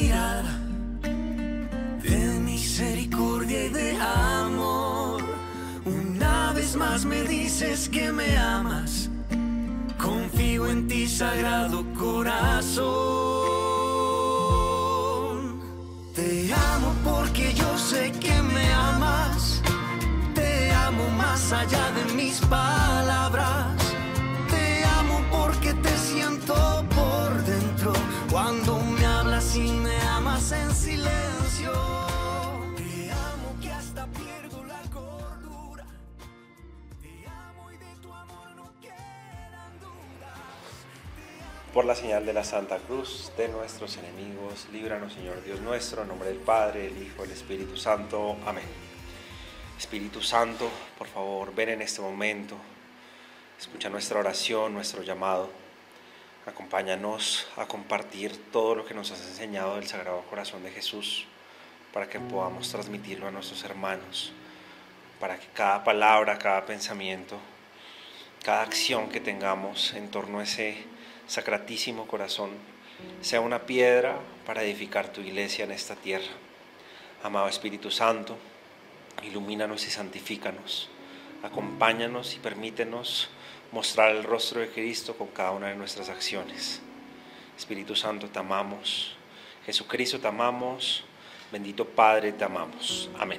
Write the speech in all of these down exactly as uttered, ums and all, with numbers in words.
mirada de misericordia y de amor. Una vez más me dices que me amas. Confío en ti, Sagrado Corazón. Te amo porque yo sé que me amas. Te amo más allá de mis palabras. Te amo porque te siento por dentro. Cuando me hablas y me amas en silencio. Te amo que hasta pierdo la cordura. Te amo y de tu amor no quedan dudas. Por la señal de la Santa Cruz de nuestros enemigos, líbranos, Señor Dios nuestro, en nombre del Padre, del Hijo, del Espíritu Santo. Amén. Espíritu Santo, por favor, ven en este momento, escucha nuestra oración, nuestro llamado. Acompáñanos a compartir todo lo que nos has enseñado del Sagrado Corazón de Jesús, para que podamos transmitirlo a nuestros hermanos, para que cada palabra, cada pensamiento, cada acción que tengamos en torno a ese sacratísimo corazón sea una piedra para edificar tu iglesia en esta tierra. Amado Espíritu Santo, ilumínanos y santifícanos, acompáñanos y permítenos mostrar el rostro de Cristo con cada una de nuestras acciones. Espíritu Santo, te amamos. Jesucristo, te amamos. Bendito Padre, te amamos. Amén.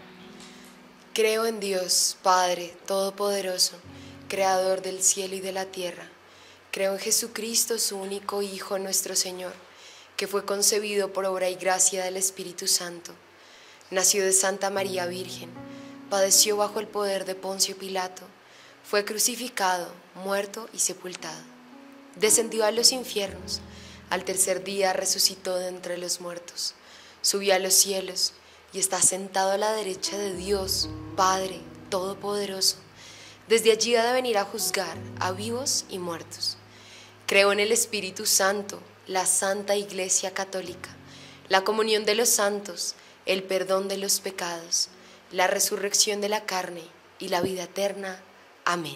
Creo en Dios, Padre Todopoderoso, Creador del cielo y de la tierra. Creo en Jesucristo, su único Hijo, nuestro Señor, que fue concebido por obra y gracia del Espíritu Santo. Nació de Santa María Virgen, padeció bajo el poder de Poncio Pilato, fue crucificado, muerto y sepultado. Descendió a los infiernos, al tercer día resucitó de entre los muertos, subió a los cielos y está sentado a la derecha de Dios, Padre Todopoderoso. Desde allí ha de venir a juzgar a vivos y muertos. Creo en el Espíritu Santo, la Santa Iglesia Católica, la comunión de los santos, el perdón de los pecados, la resurrección de la carne y la vida eterna. Amén.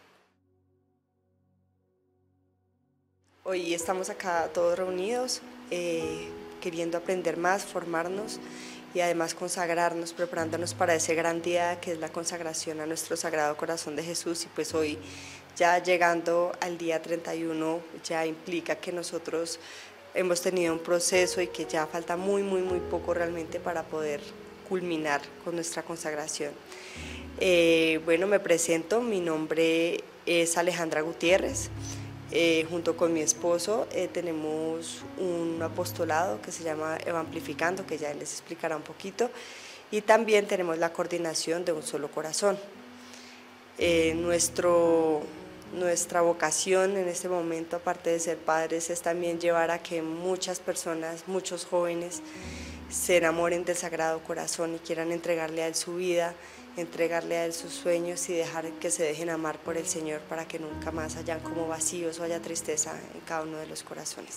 Hoy estamos acá todos reunidos, eh, queriendo aprender más, formarnos y además consagrarnos, preparándonos para ese gran día que es la consagración a nuestro Sagrado Corazón de Jesús. Y pues hoy, ya llegando al día treinta y uno, ya implica que nosotros hemos tenido un proceso y que ya falta muy, muy, muy poco realmente para poder culminar con nuestra consagración. Eh, bueno, me presento, mi nombre es Alejandra Gutiérrez. Eh, junto con mi esposo eh, tenemos un apostolado que se llama Evamplificando, que ya les explicará un poquito, y también tenemos la coordinación de Un Solo Corazón. Eh, nuestro, nuestra vocación en este momento, aparte de ser padres, es también llevar a que muchas personas, muchos jóvenes, se enamoren del Sagrado Corazón y quieran entregarle a Él su vida, entregarle a Él sus sueños y dejar que se dejen amar por el Señor para que nunca más hayan como vacíos o haya tristeza en cada uno de los corazones.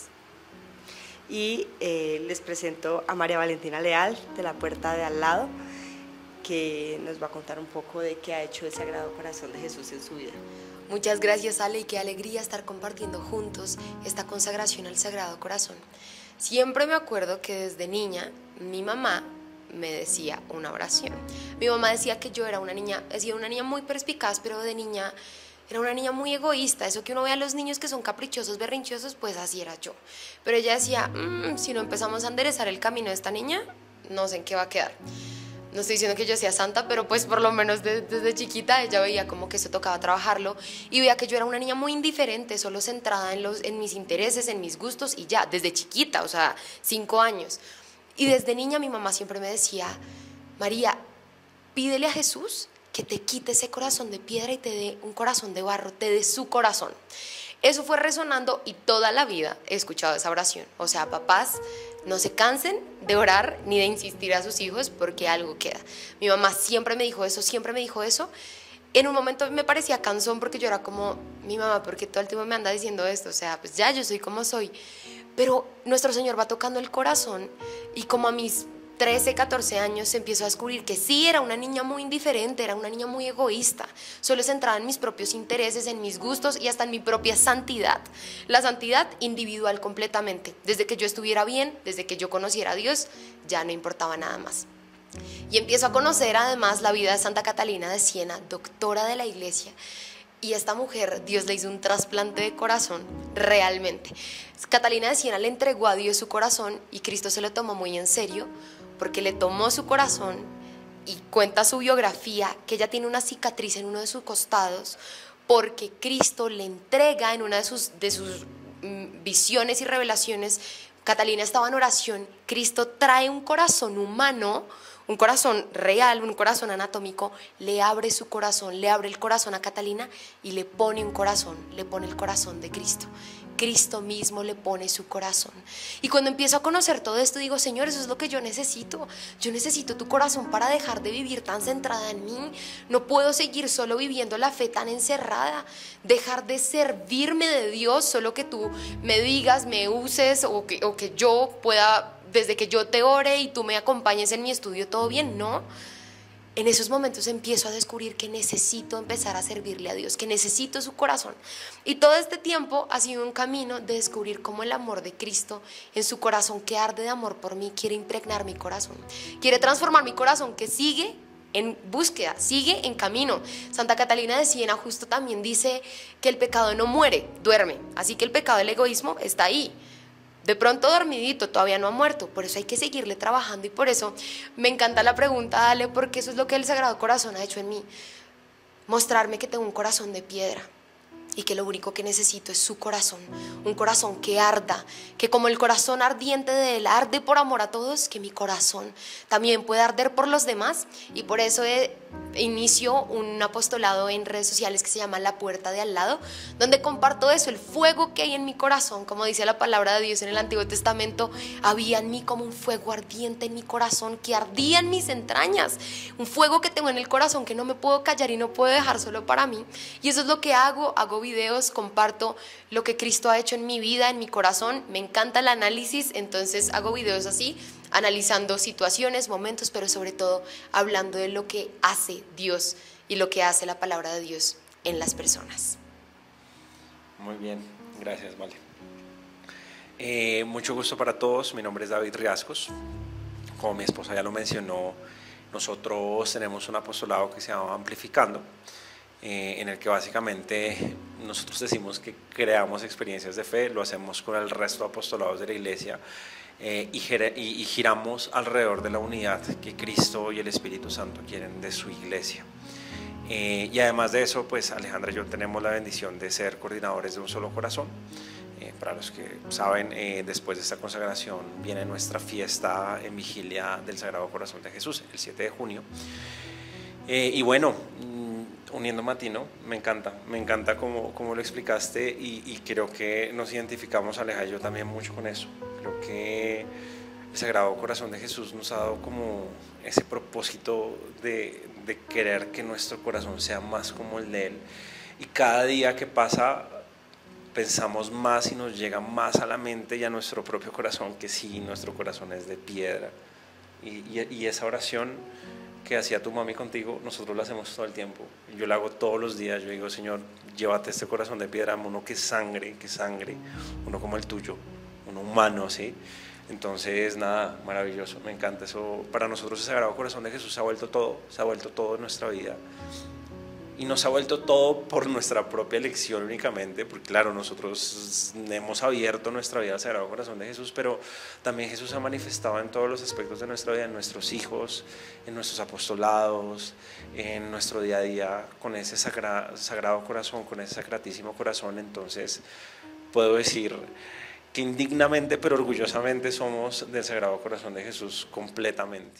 Y eh, les presento a María Valentina Leal, de la puerta de al lado, que nos va a contar un poco de qué ha hecho el Sagrado Corazón de Jesús en su vida. Muchas gracias, Ale, y qué alegría estar compartiendo juntos esta consagración al Sagrado Corazón. Siempre me acuerdo que desde niña mi mamá me decía una oración. Mi mamá decía que yo era una niña, decía una niña muy perspicaz, pero de niña era una niña muy egoísta. Eso que uno ve a los niños que son caprichosos, berrinchosos, pues así era yo. Pero ella decía, mmm, si no empezamos a enderezar el camino de esta niña, no sé en qué va a quedar. No estoy diciendo que yo sea santa, pero pues por lo menos de, desde chiquita ella veía como que eso tocaba trabajarlo y veía que yo era una niña muy indiferente, solo centrada en, los, en mis intereses, en mis gustos y ya, desde chiquita, o sea, cinco años. Y desde niña mi mamá siempre me decía, María, pídele a Jesús que te quite ese corazón de piedra y te dé un corazón de barro, te dé su corazón. Eso fue resonando y toda la vida he escuchado esa oración. O sea, papás, no se cansen de orar ni de insistir a sus hijos porque algo queda. Mi mamá siempre me dijo eso, siempre me dijo eso. En un momento me parecía cansón porque yo era como, mi mamá, ¿por qué todo el tiempo me anda diciendo esto? O sea, pues ya yo soy como soy. Pero nuestro Señor va tocando el corazón y como a mis trece, catorce años empiezo a descubrir que sí, era una niña muy indiferente, era una niña muy egoísta, solo centrada en mis propios intereses, en mis gustos y hasta en mi propia santidad, la santidad individual completamente. Desde que yo estuviera bien, desde que yo conociera a Dios, ya no importaba nada más. Y empiezo a conocer además la vida de Santa Catalina de Siena, doctora de la iglesia. Y esta mujer, Dios le hizo un trasplante de corazón, realmente. Catalina de Siena le entregó a Dios su corazón y Cristo se lo tomó muy en serio, porque le tomó su corazón y cuenta su biografía, que ella tiene una cicatriz en uno de sus costados, porque Cristo le entrega en una de sus, de sus mm, visiones y revelaciones. Catalina estaba en oración, Cristo trae un corazón humano, un corazón real, un corazón anatómico, le abre su corazón, le abre el corazón a Catalina y le pone un corazón, le pone el corazón de Cristo. Cristo mismo le pone su corazón. Y cuando empiezo a conocer todo esto, digo, Señor, eso es lo que yo necesito. Yo necesito tu corazón para dejar de vivir tan centrada en mí. No puedo seguir solo viviendo la fe tan encerrada. Dejar de servirme de Dios, solo que tú me digas, me uses o que, o que yo pueda, desde que yo te ore y tú me acompañes en mi estudio, todo bien, ¿no? En esos momentos empiezo a descubrir que necesito empezar a servirle a Dios, que necesito su corazón. Y todo este tiempo ha sido un camino de descubrir cómo el amor de Cristo en su corazón que arde de amor por mí quiere impregnar mi corazón. Quiere transformar mi corazón que sigue en búsqueda, sigue en camino. Santa Catalina de Siena justo también dice que el pecado no muere, duerme. Así que el pecado del egoísmo está ahí. De pronto dormidito, todavía no ha muerto, por eso hay que seguirle trabajando y por eso me encanta la pregunta, Ale, porque eso es lo que el Sagrado Corazón ha hecho en mí, mostrarme que tengo un corazón de piedra y que lo único que necesito es su corazón, un corazón que arda, que como el corazón ardiente de Él arde por amor a todos, que mi corazón también pueda arder por los demás y por eso he inicio un apostolado en redes sociales que se llama La Puerta de Al Lado, donde comparto eso, el fuego que hay en mi corazón, como dice la palabra de Dios en el Antiguo Testamento, había en mí como un fuego ardiente en mi corazón, que ardía en mis entrañas, un fuego que tengo en el corazón que no me puedo callar y no puedo dejar solo para mí, y eso es lo que hago, hago videos, comparto lo que Cristo ha hecho en mi vida, en mi corazón, me encanta el análisis, entonces hago videos así, analizando situaciones, momentos, pero sobre todo hablando de lo que hace Dios y lo que hace la palabra de Dios en las personas. Muy bien, gracias, Vale. Eh, mucho gusto para todos, mi nombre es David Riascos. Como mi esposa ya lo mencionó, nosotros tenemos un apostolado que se llama Amplificando, eh, en el que básicamente nosotros decimos que creamos experiencias de fe, lo hacemos con el resto de apostolados de la iglesia. Eh, y, y, y giramos alrededor de la unidad que Cristo y el Espíritu Santo quieren de su iglesia. Eh, y además de eso, pues Alejandra y yo tenemos la bendición de ser coordinadores de un solo corazón. Eh, para los que saben, eh, después de esta consagración viene nuestra fiesta en vigilia del Sagrado Corazón de Jesús, el siete de junio. Eh, y bueno, uniendo Matino, me encanta, me encanta cómo, cómo lo explicaste y, y creo que nos identificamos, Aleja y yo también mucho con eso. Creo que el Sagrado Corazón de Jesús nos ha dado como ese propósito de, de querer que nuestro corazón sea más como el de Él, y cada día que pasa pensamos más y nos llega más a la mente y a nuestro propio corazón que sí, nuestro corazón es de piedra, y, y, y esa oración que hacía tu mami contigo, nosotros la hacemos todo el tiempo. Yo la hago todos los días. Yo digo, Señor, llévate este corazón de piedra, uno que sangre, que sangre, uno como el tuyo, uno humano, ¿sí? Entonces, nada, maravilloso, me encanta eso. Para nosotros el Sagrado Corazón de Jesús se ha vuelto todo, se ha vuelto todo en nuestra vida. Y nos ha vuelto todo por nuestra propia elección únicamente, porque claro, nosotros hemos abierto nuestra vida al Sagrado Corazón de Jesús, pero también Jesús ha manifestado en todos los aspectos de nuestra vida, en nuestros hijos, en nuestros apostolados, en nuestro día a día, con ese sagra, Sagrado Corazón, con ese Sacratísimo Corazón. Entonces puedo decir que indignamente pero orgullosamente somos del Sagrado Corazón de Jesús completamente.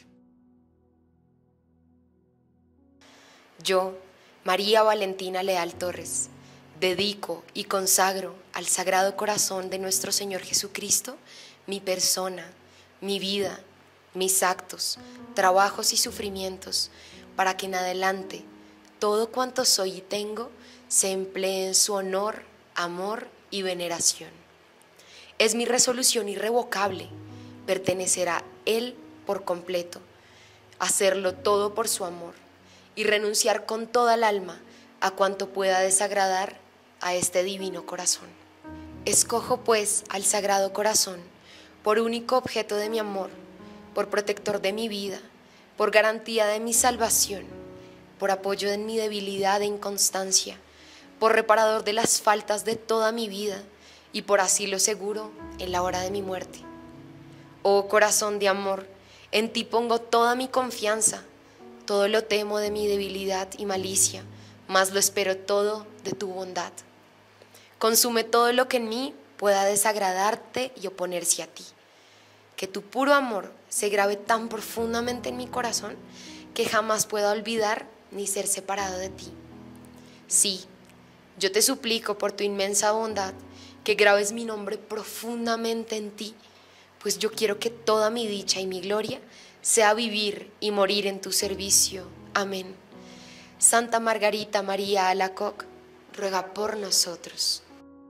Yo, María Valentina Leal Torres, dedico y consagro al Sagrado Corazón de nuestro Señor Jesucristo mi persona, mi vida, mis actos, trabajos y sufrimientos, para que en adelante todo cuanto soy y tengo se emplee en su honor, amor y veneración. Es mi resolución irrevocable pertenecer a Él por completo, hacerlo todo por su amor y renunciar con toda el alma a cuanto pueda desagradar a este divino corazón. Escojo pues al Sagrado Corazón por único objeto de mi amor, por protector de mi vida, por garantía de mi salvación, por apoyo en mi debilidad e inconstancia, por reparador de las faltas de toda mi vida y por asilo seguro en la hora de mi muerte. Oh corazón de amor, en ti pongo toda mi confianza, todo lo temo de mi debilidad y malicia, mas lo espero todo de tu bondad. Consume todo lo que en mí pueda desagradarte y oponerse a ti. Que tu puro amor se grabe tan profundamente en mi corazón que jamás pueda olvidar ni ser separado de ti. Sí, yo te suplico por tu inmensa bondad que grabes mi nombre profundamente en ti, pues yo quiero que toda mi dicha y mi gloria sea vivir y morir en tu servicio. Amén. Santa Margarita María Alacoque, ruega por nosotros.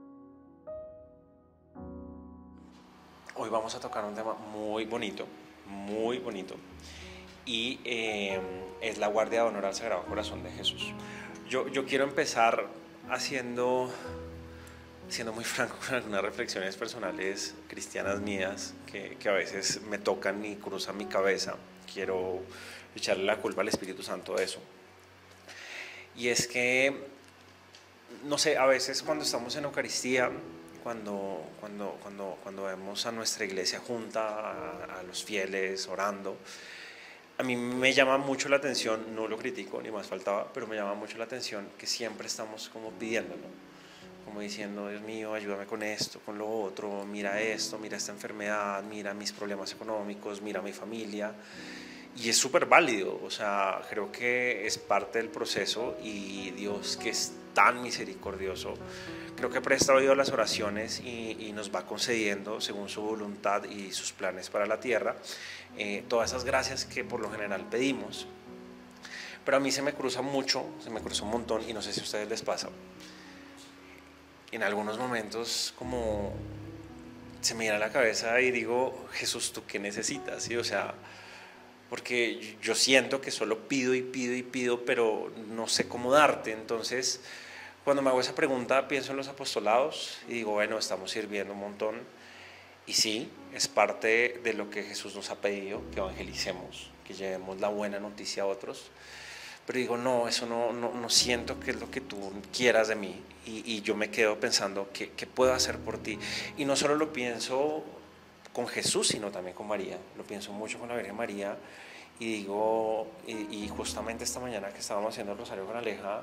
Hoy vamos a tocar un tema muy bonito, muy bonito, y eh, es la guardia de honor al Sagrado Corazón de Jesús. Yo, yo quiero empezar haciendo, siendo muy franco con algunas reflexiones personales cristianas mías que, que a veces me tocan y cruzan mi cabeza. Quiero echarle la culpa al Espíritu Santo de eso. Y es que, no sé, a veces cuando estamos en Eucaristía, Cuando, cuando, cuando, cuando vemos a nuestra iglesia junta, a, a los fieles orando, a mí me llama mucho la atención, no lo critico ni más faltaba, pero me llama mucho la atención que siempre estamos como pidiéndolo, como diciendo, Dios mío, ayúdame con esto, con lo otro, mira esto, mira esta enfermedad, mira mis problemas económicos, mira mi familia. Y es súper válido, o sea, creo que es parte del proceso y Dios, que es tan misericordioso, creo que presta oído a las oraciones y, y nos va concediendo, según su voluntad y sus planes para la tierra, eh, todas esas gracias que por lo general pedimos. Pero a mí se me cruza mucho, se me cruza un montón, y no sé si a ustedes les pasa. En algunos momentos como se me viene a la cabeza y digo, Jesús, ¿tú qué necesitas? ¿Sí? O sea, porque yo siento que solo pido y pido y pido, pero no sé cómo darte. Entonces, cuando me hago esa pregunta, pienso en los apostolados y digo, bueno, estamos sirviendo un montón. Y sí, es parte de lo que Jesús nos ha pedido, que evangelicemos, que llevemos la buena noticia a otros. Pero digo, no, eso no, no, no siento que es lo que tú quieras de mí. Y, y yo me quedo pensando, ¿qué, qué puedo hacer por ti? Y no solo lo pienso con Jesús, sino también con María. Lo pienso mucho con la Virgen María. Y digo, y, y justamente esta mañana que estábamos haciendo el Rosario con Aleja,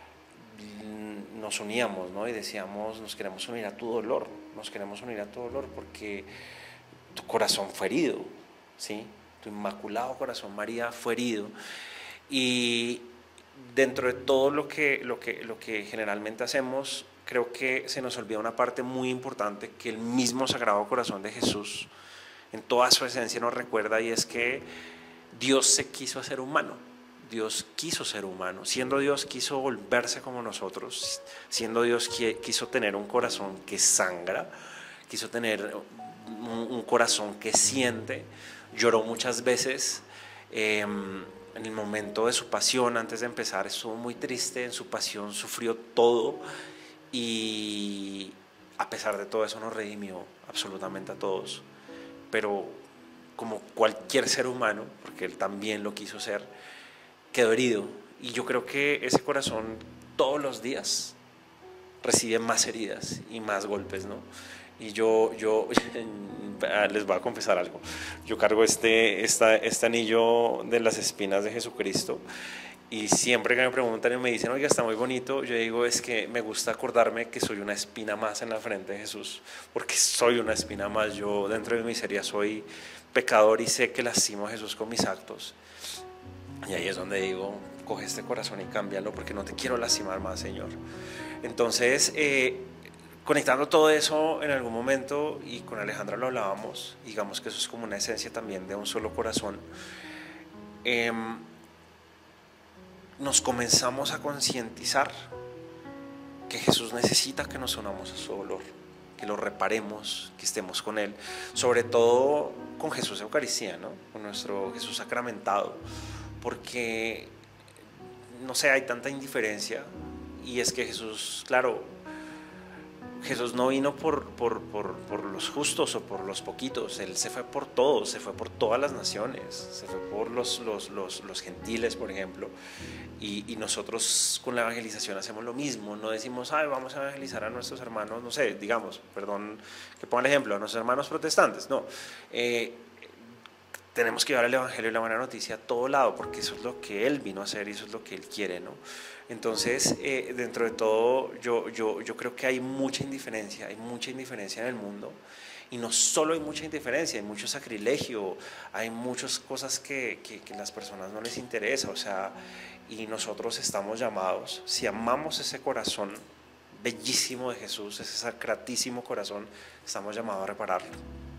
nos uníamos, ¿no? Y decíamos, nos queremos unir a tu dolor, nos queremos unir a tu dolor porque tu corazón fue herido, ¿sí? Tu inmaculado corazón, María, fue herido. Y dentro de todo lo que, lo que, lo que generalmente hacemos, creo que se nos olvida una parte muy importante que el mismo Sagrado Corazón de Jesús, en toda su esencia, nos recuerda, y es que Dios se quiso hacer humano. Dios quiso ser humano, siendo Dios quiso volverse como nosotros, siendo Dios quiso tener un corazón que sangra, quiso tener un, un corazón que siente, lloró muchas veces, eh, en el momento de su pasión, antes de empezar, estuvo muy triste, en su pasión sufrió todo y a pesar de todo eso nos redimió absolutamente a todos, pero como cualquier ser humano, porque Él también lo quiso ser, quedó herido, y yo creo que ese corazón todos los días recibe más heridas y más golpes, ¿no? Y yo, yo les voy a confesar algo, yo cargo este, esta, este anillo de las espinas de Jesucristo, y siempre que me preguntan y me dicen, oiga, está muy bonito, yo digo, es que me gusta acordarme que soy una espina más en la frente de Jesús, porque soy una espina más. Yo dentro de mi miseria soy pecador y sé que lastimo a Jesús con mis actos. Y ahí es donde digo, coge este corazón y cámbialo, porque no te quiero lastimar más, Señor. Entonces, eh, conectando todo eso en algún momento, y con Alejandra lo hablábamos, digamos que eso es como una esencia también de un solo corazón, eh, nos comenzamos a concientizar que Jesús necesita que nos unamos a su dolor, que lo reparemos, que estemos con Él, sobre todo con Jesús Eucaristía, ¿no? Con nuestro Jesús sacramentado, porque, no sé, hay tanta indiferencia, y es que Jesús, claro, Jesús no vino por, por, por, por los justos o por los poquitos, Él se fue por todos, se fue por todas las naciones, se fue por los, los, los, los gentiles, por ejemplo, y, y nosotros con la evangelización hacemos lo mismo, no decimos, ay, vamos a evangelizar a nuestros hermanos, no sé, digamos, perdón que ponga el ejemplo, a nuestros hermanos protestantes, no, eh, tenemos que llevar el evangelio y la buena noticia a todo lado, porque eso es lo que Él vino a hacer y eso es lo que Él quiere, ¿no? Entonces, eh, dentro de todo, yo, yo, yo creo que hay mucha indiferencia, hay mucha indiferencia en el mundo, y no solo hay mucha indiferencia, hay mucho sacrilegio, hay muchas cosas que, que, que a las personas no les interesa, o sea, y nosotros estamos llamados, si amamos ese corazón bellísimo de Jesús, ese sacratísimo corazón, estamos llamados a repararlo.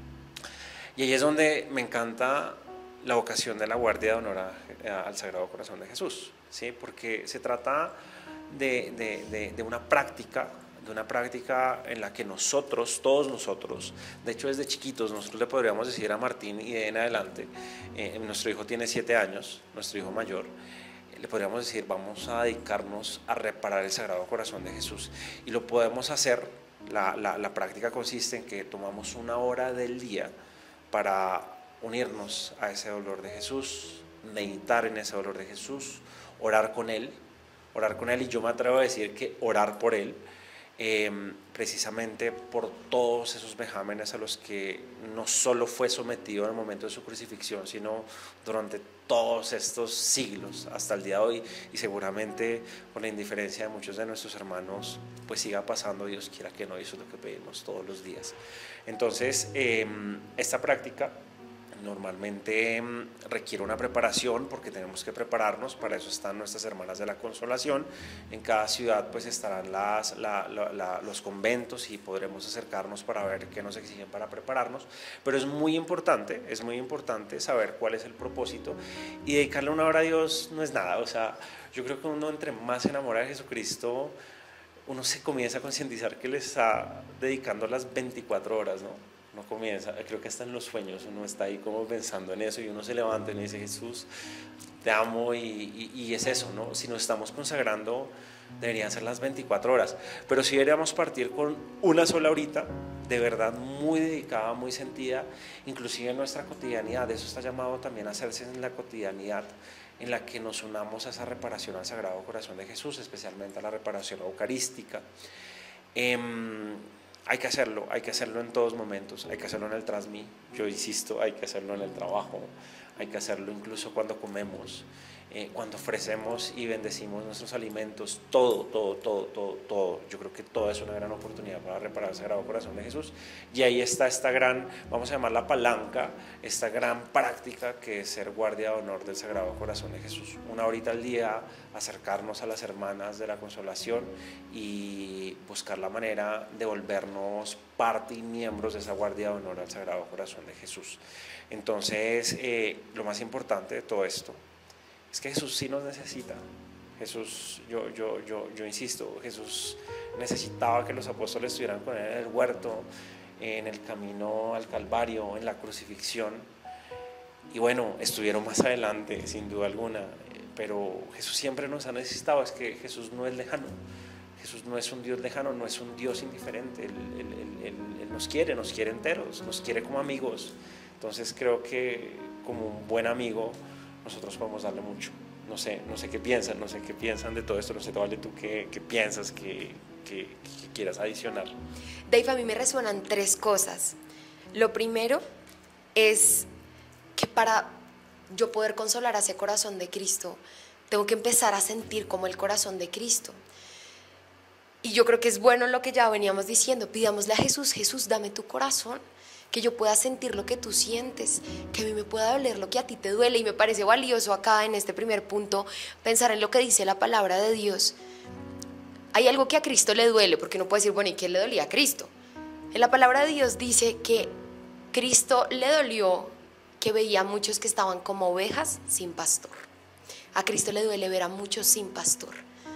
Y ahí es donde me encanta la vocación de la Guardia de Honor a, a, al Sagrado Corazón de Jesús, ¿sí? Porque se trata de, de, de, de una práctica, de una práctica en la que nosotros, todos nosotros, de hecho desde chiquitos, nosotros le podríamos decir a Martín y de ahí en adelante, eh, nuestro hijo tiene siete años, nuestro hijo mayor, le podríamos decir, vamos a dedicarnos a reparar el Sagrado Corazón de Jesús, y lo podemos hacer, la, la, la práctica consiste en que tomamos una hora del día para unirnos a ese dolor de Jesús, meditar en ese dolor de Jesús, orar con Él, orar con Él, y yo me atrevo a decir que orar por Él, eh, precisamente por todos esos vejámenes a los que no solo fue sometido en el momento de su crucifixión, sino durante todos estos siglos hasta el día de hoy, y seguramente con la indiferencia de muchos de nuestros hermanos pues siga pasando, Dios quiera que no, y eso es lo que pedimos todos los días. Entonces, eh, esta práctica normalmente requiere una preparación, porque tenemos que prepararnos, para eso están nuestras hermanas de la Consolación. En cada ciudad pues estarán las, la, la, la, los conventos, y podremos acercarnos para ver qué nos exigen para prepararnos, pero es muy importante, es muy importante saber cuál es el propósito, y dedicarle una hora a Dios no es nada. O sea, yo creo que uno entre más se enamora de Jesucristo, uno se comienza a concientizar que le está dedicando las veinticuatro horas, ¿no? Uno comienza, creo que hasta en los sueños uno está ahí como pensando en eso, y uno se levanta y le dice, Jesús, te amo, y, y, y es eso, ¿no? Si nos estamos consagrando, deberían ser las veinticuatro horas, pero si deberíamos partir con una sola horita, de verdad muy dedicada, muy sentida, inclusive en nuestra cotidianidad. Eso está llamado también a hacerse en la cotidianidad, en la que nos unamos a esa reparación al Sagrado Corazón de Jesús, especialmente a la reparación eucarística. Eh, hay que hacerlo, hay que hacerlo en todos momentos, hay que hacerlo en el Transmi, yo insisto, hay que hacerlo en el trabajo, hay que hacerlo incluso cuando comemos, eh, cuando ofrecemos y bendecimos nuestros alimentos, todo, todo, todo, todo, todo. Yo creo que todo es una gran oportunidad para reparar el Sagrado Corazón de Jesús, y ahí está esta gran, vamos a llamarla palanca, esta gran práctica que es ser guardia de honor del Sagrado Corazón de Jesús. Una horita al día, acercarnos a las hermanas de la Consolación y buscar la manera de volvernos parte y miembros de esa guardia de honor al Sagrado Corazón de Jesús. Entonces, eh, lo más importante de todo esto es que Jesús sí nos necesita. Jesús, yo, yo, yo, yo insisto, Jesús necesitaba que los apóstoles estuvieran con Él en el huerto, en el camino al Calvario, en la crucifixión, y bueno, estuvieron más adelante, sin duda alguna, pero Jesús siempre nos ha necesitado. Es que Jesús no es lejano, Jesús no es un Dios lejano, no es un Dios indiferente, Él, él, él, él, él nos quiere, nos quiere enteros, nos quiere como amigos. Entonces creo que como un buen amigo nosotros podemos darle mucho. No sé, no sé qué piensan, no sé qué piensan de todo esto, no sé, Vale, tú qué, qué piensas, qué, qué, qué quieras adicionar. Dave, a mí me resuenan tres cosas. Lo primero es que para yo poder consolar a ese corazón de Cristo, tengo que empezar a sentir como el corazón de Cristo. Y yo creo que es bueno lo que ya veníamos diciendo, pidámosle a Jesús, Jesús, dame tu corazón, que yo pueda sentir lo que tú sientes, que a mí me pueda doler lo que a ti te duele. Y me parece valioso acá en este primer punto pensar en lo que dice la palabra de Dios. Hay algo que a Cristo le duele, porque uno puede decir, bueno, ¿y qué le dolía a Cristo? En la palabra de Dios dice que Cristo le dolió que veía a muchos que estaban como ovejas sin pastor. A Cristo le duele ver a muchos sin pastor.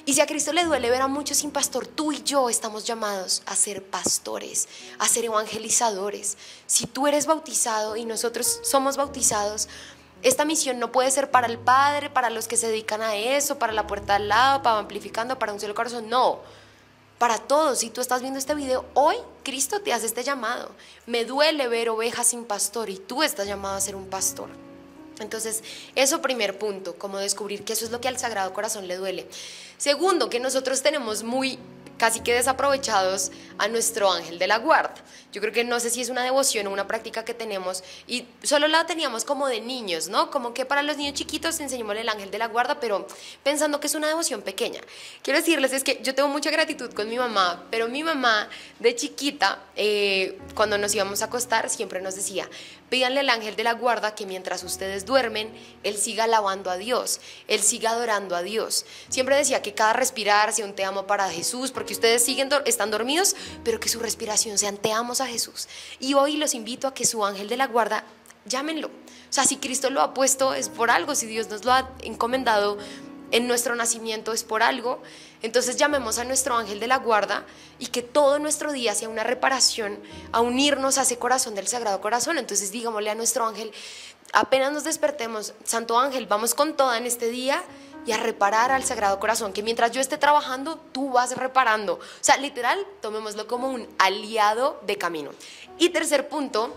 Y si a Cristo le duele ver a muchos sin pastor, tú y yo estamos llamados a ser pastores, a ser evangelizadores. Si tú eres bautizado y nosotros somos bautizados, esta misión no puede ser para el Padre, para los que se dedican a eso, para la puerta al lado, para Amplificando, para Un Solo Corazón, no. Para todos. Si tú estás viendo este video, hoy Cristo te hace este llamado. Me duele ver ovejas sin pastor y tú estás llamado a ser un pastor. Entonces, eso primer punto, como descubrir que eso es lo que al Sagrado Corazón le duele. Segundo, que nosotros tenemos muy casi que desaprovechados a nuestro ángel de la guarda. Yo creo que no sé si es una devoción o una práctica que tenemos y solo la teníamos como de niños, ¿no? Como que para los niños chiquitos enseñamos el ángel de la guarda, pero pensando que es una devoción pequeña. Quiero decirles es que yo tengo mucha gratitud con mi mamá, pero mi mamá de chiquita, eh, cuando nos íbamos a acostar, siempre nos decía: pídanle al ángel de la guarda que mientras ustedes duermen, él siga alabando a Dios, él siga adorando a Dios. Siempre decía que cada respirar sea un te amo para Jesús, porque ustedes siguen, están dormidos, pero que su respiración sean te amos a Jesús. Y hoy los invito a que su ángel de la guarda, llámenlo. O sea, si Cristo lo ha puesto es por algo, si Dios nos lo ha encomendado en nuestro nacimiento es por algo. Entonces llamemos a nuestro ángel de la guarda y que todo nuestro día sea una reparación a unirnos a ese corazón del Sagrado Corazón. Entonces digámosle a nuestro ángel, apenas nos despertemos: Santo Ángel, vamos con toda en este día y a reparar al Sagrado Corazón, que mientras yo esté trabajando, tú vas reparando. O sea, literal, tomémoslo como un aliado de camino. Y tercer punto,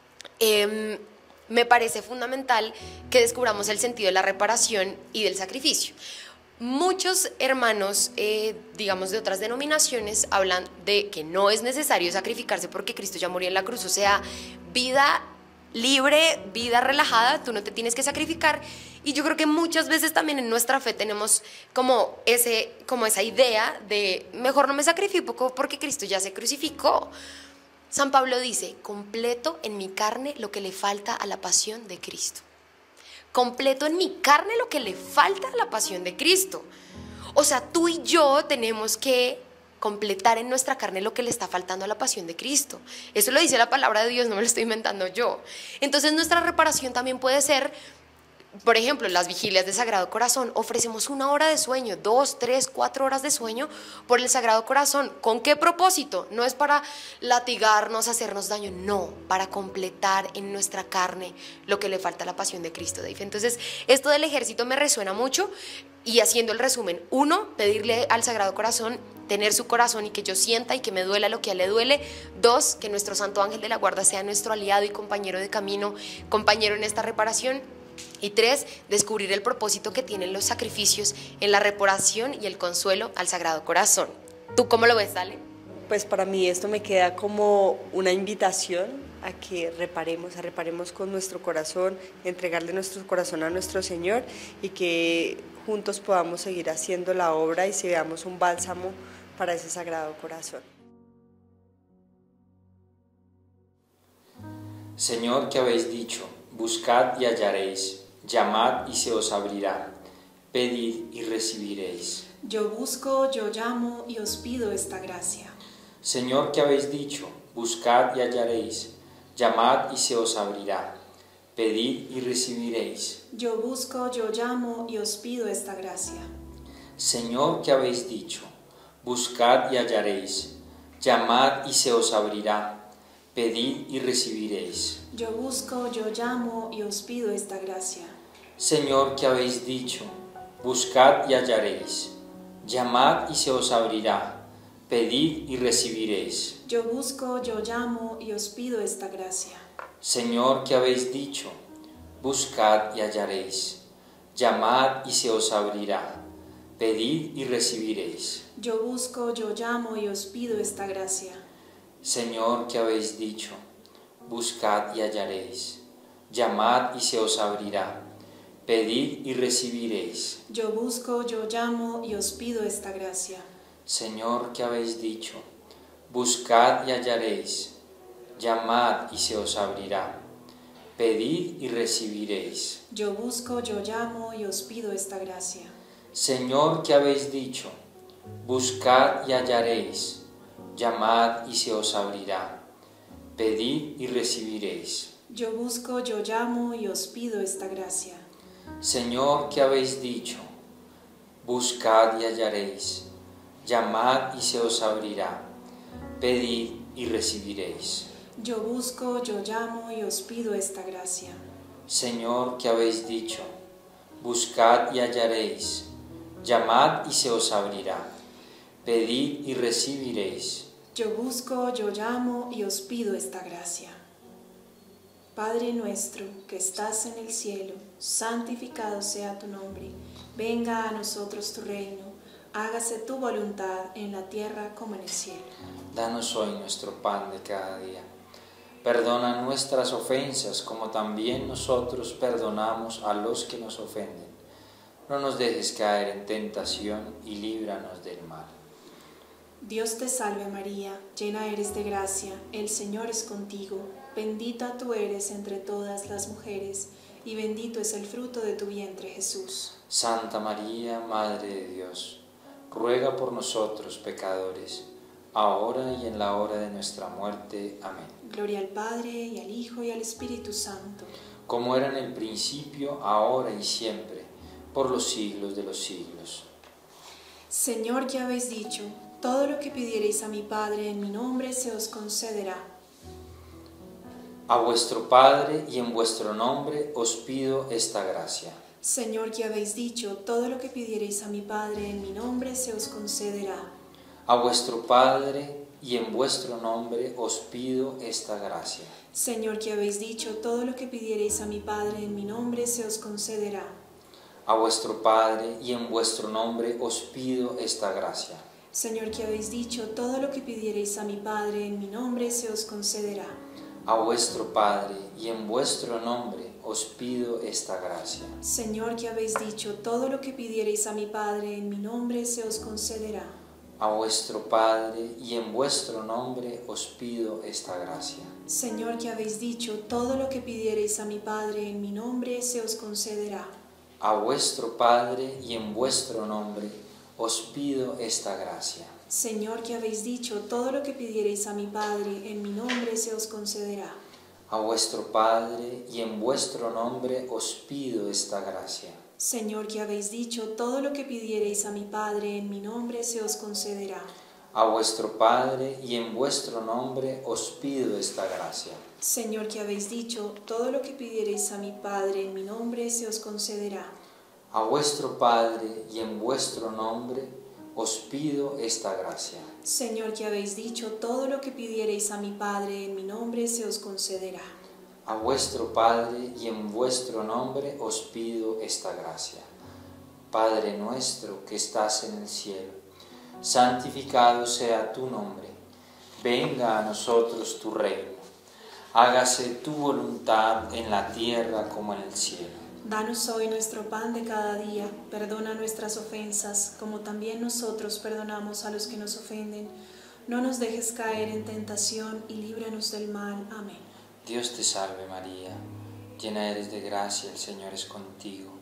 eh, me parece fundamental que descubramos el sentido de la reparación y del sacrificio. Muchos hermanos, eh, digamos de otras denominaciones, hablan de que no es necesario sacrificarse porque Cristo ya murió en la cruz. O sea, vida libre, vida relajada, tú no te tienes que sacrificar. Y yo creo que muchas veces también en nuestra fe tenemos como, ese, como esa idea de mejor no me sacrifico porque Cristo ya se crucificó. San Pablo dice: completo en mi carne lo que le falta a la pasión de Cristo. Completo en mi carne lo que le falta a la pasión de Cristo. O sea, tú y yo tenemos que completar en nuestra carne lo que le está faltando a la pasión de Cristo. Eso lo dice la palabra de Dios, no me lo estoy inventando yo. Entonces nuestra reparación también puede ser, por ejemplo, las vigilias de Sagrado Corazón. Ofrecemos una hora de sueño, dos, tres, cuatro horas de sueño por el Sagrado Corazón. ¿Con qué propósito? No es para latigarnos, hacernos daño, no, para completar en nuestra carne lo que le falta a la pasión de Cristo. Entonces, esto del ejército me resuena mucho. Y haciendo el resumen, uno, pedirle al Sagrado Corazón tener su corazón y que yo sienta y que me duela lo que a él le duele. Dos, que nuestro Santo Ángel de la Guarda sea nuestro aliado y compañero de camino, compañero en esta reparación. Y tres, descubrir el propósito que tienen los sacrificios en la reparación y el consuelo al Sagrado Corazón. ¿Tú cómo lo ves, Ale? Pues para mí esto me queda como una invitación a que reparemos, a reparemos con nuestro corazón, entregarle nuestro corazón a nuestro Señor y que juntos podamos seguir haciendo la obra y seamos un bálsamo para ese Sagrado Corazón. Señor, que habéis dicho: buscad y hallaréis, llamad y se os abrirá, pedid y recibiréis. Yo busco, yo llamo y os pido esta gracia. Señor, que habéis dicho: buscad y hallaréis, llamad y se os abrirá, pedid y recibiréis. Yo busco, yo llamo y os pido esta gracia. Señor, que habéis dicho: buscad y hallaréis, llamad y se os abrirá, pedid y recibiréis. Yo busco, yo llamo y os pido esta gracia. Señor, que habéis dicho: buscad y hallaréis, llamad y se os abrirá, pedid y recibiréis. Yo busco, yo llamo y os pido esta gracia. Señor, que habéis dicho: buscad y hallaréis, llamad y se os abrirá, pedid y recibiréis. Yo busco, yo llamo y os pido esta gracia. Señor, que habéis dicho: buscad y hallaréis, llamad y se os abrirá, pedid y recibiréis. Yo busco, yo llamo y os pido esta gracia. Señor, que habéis dicho: buscad y hallaréis, llamad y se os abrirá, pedid y recibiréis. Yo busco, yo llamo y os pido esta gracia. Señor, que habéis dicho: buscad y hallaréis, llamad y se os abrirá, pedid y recibiréis. Yo busco, yo llamo y os pido esta gracia. Señor, que habéis dicho: Buscad y hallaréis, llamad y se os abrirá, pedid y recibiréis. Yo busco, yo llamo y os pido esta gracia. Señor, que habéis dicho, buscad y hallaréis, llamad y se os abrirá, pedid y recibiréis. Yo busco, yo llamo y os pido esta gracia. Padre nuestro que estás en el cielo, santificado sea tu nombre. Venga a nosotros tu reino, hágase tu voluntad en la tierra como en el cielo. Danos hoy nuestro pan de cada día. Perdona nuestras ofensas como también nosotros perdonamos a los que nos ofenden. No nos dejes caer en tentación y líbranos del mal. Dios te salve María, llena eres de gracia, el Señor es contigo. Bendita tú eres entre todas las mujeres, y bendito es el fruto de tu vientre, Jesús. Santa María, Madre de Dios, ruega por nosotros pecadores, ahora y en la hora de nuestra muerte. Amén. Gloria al Padre, y al Hijo, y al Espíritu Santo. Como era en el principio, ahora y siempre, por los siglos de los siglos. Señor, que habéis dicho, todo lo que pidiereis a mi Padre en mi nombre se os concederá. A vuestro Padre y en vuestro nombre os pido esta gracia. Señor, que habéis dicho, todo lo que pidiereis a mi Padre en mi nombre se os concederá. A vuestro Padre y en vuestro nombre os pido esta gracia. Señor, que habéis dicho, todo lo que pidiereis a mi Padre en mi nombre se os concederá. A vuestro Padre y en vuestro nombre os pido esta gracia. Señor, que habéis dicho, todo lo que pidiereis a mi Padre en mi nombre se os concederá. A vuestro Padre y en vuestro nombre os pido esta gracia. Señor, que habéis dicho, todo lo que pidiereis a mi Padre en mi nombre se os concederá. A vuestro Padre y en vuestro nombre os pido esta gracia. Señor, que habéis dicho, todo lo que pidiereis a mi Padre en mi nombre se os concederá. A vuestro Padre y en vuestro nombre os pido esta gracia. Señor, que habéis dicho, todo lo que pidiereis a mi Padre en mi nombre se os concederá. A vuestro Padre y en vuestro nombre os pido esta gracia. Señor, que habéis dicho, todo lo que pidiereis a mi Padre en mi nombre se os concederá. A vuestro Padre y en vuestro nombre os pido esta gracia. Señor, que habéis dicho, todo lo que pidiereis a mi Padre en mi nombre se os concederá. A vuestro Padre y en vuestro nombre os pido esta gracia. Señor, que habéis dicho, todo lo que pidiereis a mi Padre en mi nombre se os concederá. A vuestro Padre y en vuestro nombre os pido esta gracia. Padre nuestro que estás en el cielo, santificado sea tu nombre. Venga a nosotros tu reino. Hágase tu voluntad en la tierra como en el cielo. Danos hoy nuestro pan de cada día. Perdona nuestras ofensas, como también nosotros perdonamos a los que nos ofenden. No nos dejes caer en tentación y líbranos del mal. Amén. Dios te salve María, llena eres de gracia, el Señor es contigo.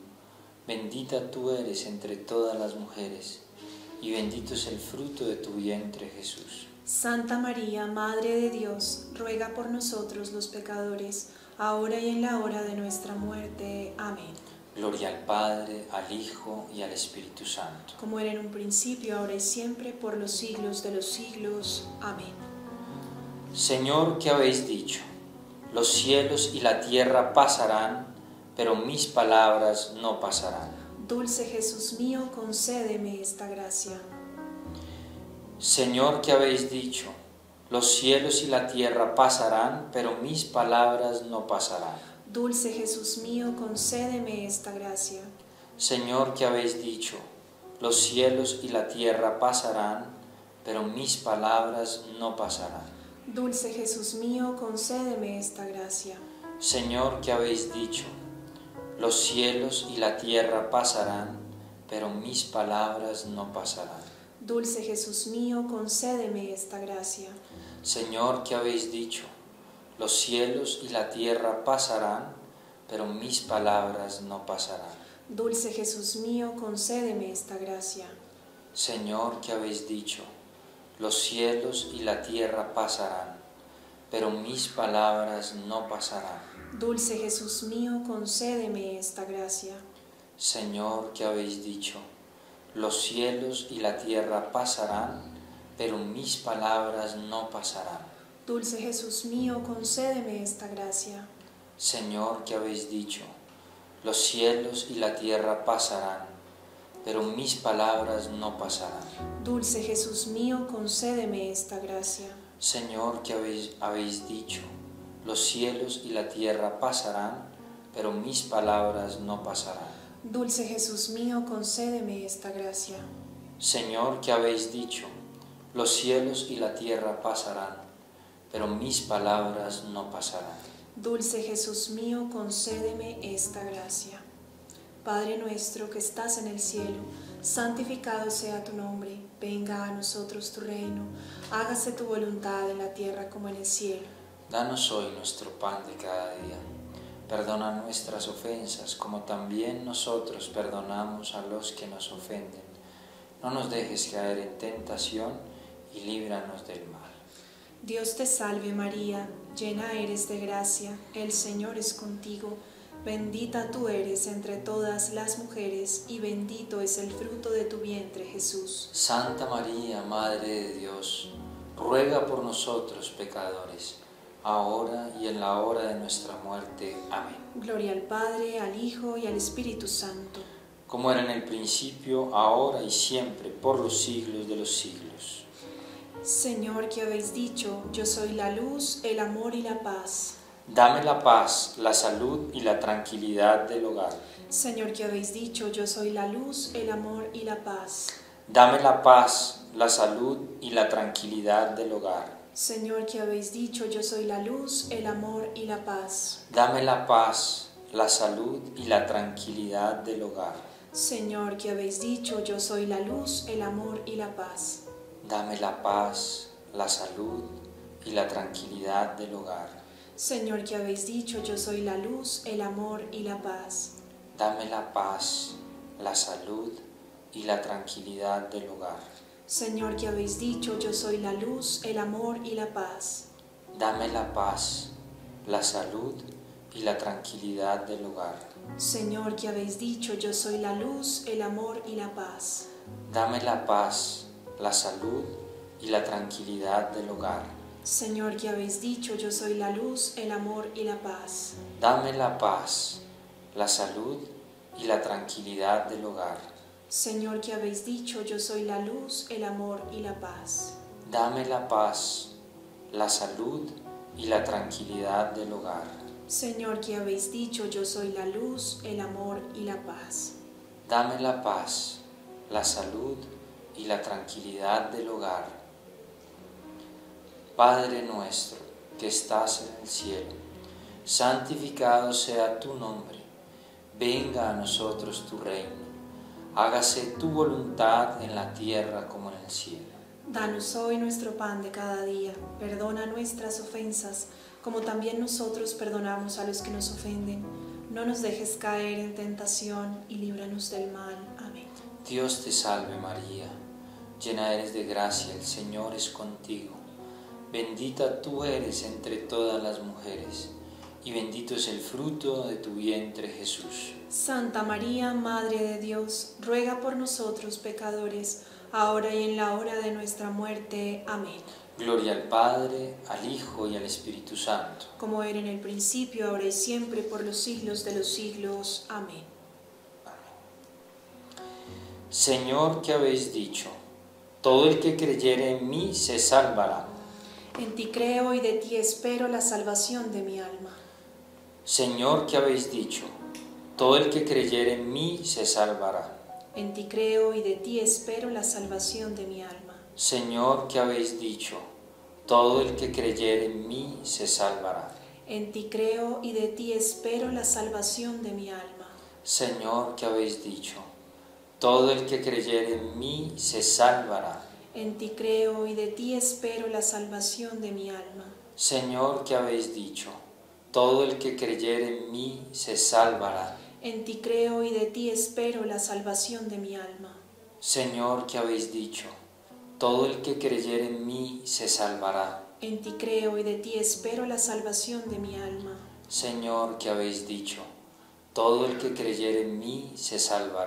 Bendita tú eres entre todas las mujeres, y bendito es el fruto de tu vientre, Jesús. Santa María, Madre de Dios, ruega por nosotros los pecadores, ahora y en la hora de nuestra muerte. Amén. Gloria al Padre, al Hijo y al Espíritu Santo. Como era en un principio, ahora y siempre, por los siglos de los siglos. Amén. Señor, ¿qué habéis dicho? Los cielos y la tierra pasarán, pero mis palabras no pasarán. Dulce Jesús mío, concédeme esta gracia. Señor, ¿qué habéis dicho? Los cielos y la tierra pasarán, pero mis palabras no pasarán. Dulce Jesús mío, concédeme esta gracia. Señor, ¿qué habéis dicho? Los cielos y la tierra pasarán, pero mis palabras no pasarán. Dulce Jesús mío, concédeme esta gracia. Señor, ¿qué habéis dicho? Los cielos y la tierra pasarán, pero mis palabras no pasarán. Dulce Jesús mío, concédeme esta gracia. Señor, ¿qué habéis dicho? Los cielos y la tierra pasarán, pero mis palabras no pasarán. Dulce Jesús mío, concédeme esta gracia. Señor, ¿qué habéis dicho? Los cielos y la tierra pasarán, pero mis palabras no pasarán. Dulce Jesús mío, concédeme esta gracia. Señor, ¿qué habéis dicho? Los cielos y la tierra pasarán, pero mis palabras no pasarán. Dulce Jesús mío, concédeme esta gracia. Señor, que habéis dicho, los cielos y la tierra pasarán, pero mis palabras no pasarán. Dulce Jesús mío, concédeme esta gracia. Señor, que habéis, habéis dicho, los cielos y la tierra pasarán, pero mis palabras no pasarán. Dulce Jesús mío, concédeme esta gracia. Señor, que habéis dicho, los cielos y la tierra pasarán, pero mis palabras no pasarán. Dulce Jesús mío, concédeme esta gracia. Padre nuestro que estás en el cielo, santificado sea tu nombre, venga a nosotros tu reino, hágase tu voluntad en la tierra como en el cielo. Danos hoy nuestro pan de cada día. Perdona nuestras ofensas, como también nosotros perdonamos a los que nos ofenden. No nos dejes caer en tentación y líbranos del mal. Dios te salve María, llena eres de gracia, el Señor es contigo. Bendita tú eres entre todas las mujeres, y bendito es el fruto de tu vientre, Jesús. Santa María, Madre de Dios, ruega por nosotros pecadores, ahora y en la hora de nuestra muerte. Amén. Gloria al Padre, al Hijo y al Espíritu Santo. Como era en el principio, ahora y siempre, por los siglos de los siglos. Señor, que habéis dicho, yo soy la luz, el amor y la paz. Dame la paz, la salud y la tranquilidad del hogar. Señor, que habéis dicho, yo soy la luz, el amor y la paz. Dame la paz, la salud y la tranquilidad del hogar. Señor, que habéis dicho, yo soy la luz, el amor y la paz. Dame la paz, la salud y la tranquilidad del hogar. Señor, que habéis dicho, yo soy la luz, el amor y la paz. Dame la paz, la salud y la tranquilidad del hogar. Señor, que habéis dicho, yo soy la luz, el amor y la paz. Dame la paz, la salud y la tranquilidad del hogar. Señor, que habéis dicho, yo soy la luz, el amor y la paz. Dame la paz, la salud y la tranquilidad del hogar. Señor, que habéis dicho, yo soy la luz, el amor y la paz. Dame la paz, la salud y la tranquilidad del hogar. Señor, que habéis dicho, yo soy la luz, el amor y la paz. Dame la paz, la salud y la tranquilidad del hogar. Señor, que habéis dicho, yo soy la luz, el amor y la paz. Dame la paz, la salud y la tranquilidad del hogar. Señor, que habéis dicho, yo soy la luz, el amor y la paz. Dame la paz, la salud y la tranquilidad del hogar. Padre nuestro, que estás en el cielo, santificado sea tu nombre. Venga a nosotros tu reino. Hágase tu voluntad en la tierra como en el cielo. Danos hoy nuestro pan de cada día. Perdona nuestras ofensas, como también nosotros perdonamos a los que nos ofenden. No nos dejes caer en tentación y líbranos del mal. Amén. Dios te salve María, llena eres de gracia, el Señor es contigo. Bendita tú eres entre todas las mujeres, y bendito es el fruto de tu vientre, Jesús. Santa María, Madre de Dios, ruega por nosotros pecadores, ahora y en la hora de nuestra muerte. Amén. Gloria al Padre, al Hijo y al Espíritu Santo. Como era en el principio, ahora y siempre, por los siglos de los siglos. Amén. Señor, que habéis dicho, todo el que creyere en mí se salvará. En ti creo y de ti espero la salvación de mi alma. Señor, que habéis dicho, todo el que creyere en mí se salvará. En ti creo y de ti espero la salvación de mi alma. Señor, que habéis dicho, todo el que creyere en mí se salvará. En ti creo y de ti espero la salvación de mi alma. Señor, que habéis dicho, todo el que creyere en mí se salvará. En ti creo y de ti espero la salvación de mi alma. Señor, que habéis dicho, todo el que creyere en mí se salvará. En ti creo y de ti espero la salvación de mi alma. Señor, que habéis dicho, todo el que creyere en mí se salvará. En ti creo y de ti espero la salvación de mi alma. Señor, que habéis dicho, todo el que creyere en mí se salvará.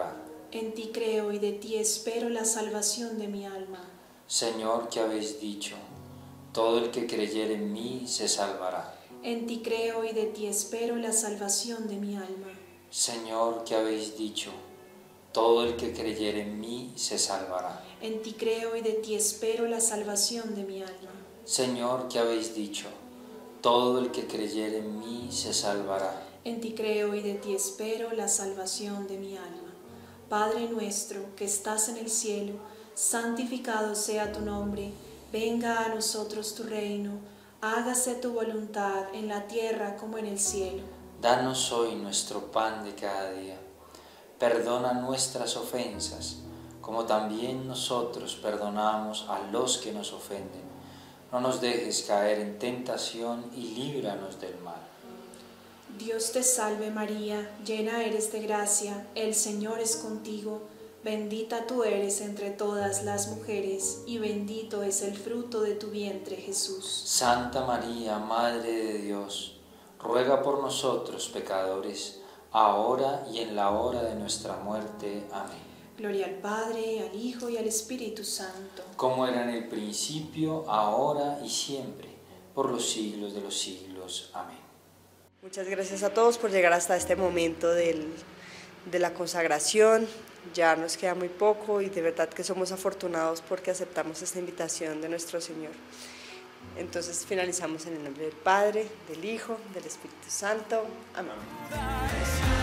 En ti creo y de ti espero la salvación de mi alma. Señor, que habéis dicho, todo el que creyere en mí se salvará. En ti creo y de ti espero la salvación de mi alma. Señor, que habéis dicho, todo el que creyere en mí se salvará. En ti creo y de ti espero la salvación de mi alma. Señor, que habéis dicho, todo el que creyere en mí se salvará. En ti creo y de ti espero la salvación de mi alma. Padre nuestro, que estás en el cielo, santificado sea tu nombre. Venga a nosotros tu reino. Hágase tu voluntad en la tierra como en el cielo. Danos hoy nuestro pan de cada día. Perdona nuestras ofensas, como también nosotros perdonamos a los que nos ofenden. No nos dejes caer en tentación y líbranos del mal. Dios te salve María, llena eres de gracia, el Señor es contigo. Bendita tú eres entre todas las mujeres, y bendito es el fruto de tu vientre, Jesús. Santa María, Madre de Dios, ruega por nosotros pecadores, ahora y en la hora de nuestra muerte. Amén. Gloria al Padre, al Hijo y al Espíritu Santo. Como era en el principio, ahora y siempre, por los siglos de los siglos. Amén. Muchas gracias a todos por llegar hasta este momento del, de la consagración. Ya nos queda muy poco y de verdad que somos afortunados porque aceptamos esta invitación de nuestro Señor. Entonces finalizamos en el nombre del Padre, del Hijo, del Espíritu Santo. Amén.